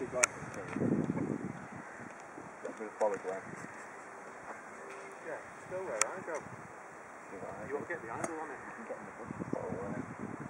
Got a bit of follow Glenn. Yeah, still where I go. You won't get the angle on it. You can get in the bush follow Glenn.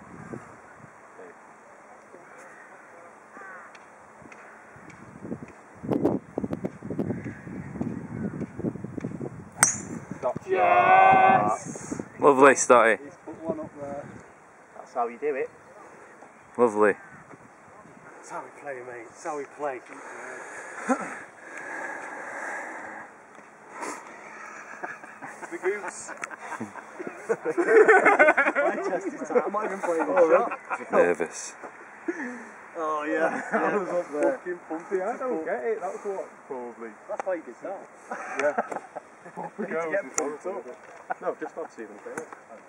Yes! Lovely, Stotty. He's put one up there. That's how you do it. Lovely. That's how we play, mate. That's how we play. The goose. I'm not even playing the shot. Nervous. Oh yeah, I was up there. Fucking pumpy. I don't get it. That's what. Probably. That's why you did that. Yeah. We need to get pumped up. No, just not see them fail.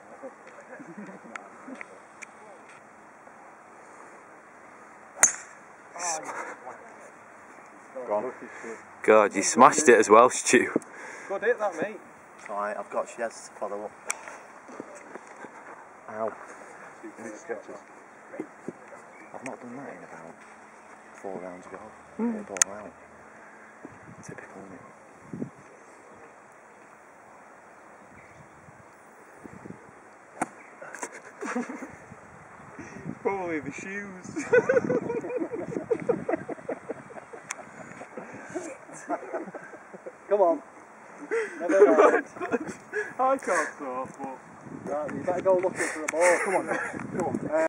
Gone. God, you smashed it as well, Stu. Good hit that, mate. Alright, I've got Shez to follow up. Ow. Sketches. I've not done that in about 4 rounds ago. Ball out. Typical, isn't it? Probably the shoes. Come on. Never mind. I can't stop, but... Right, you better go looking for a ball. Come on. Come on.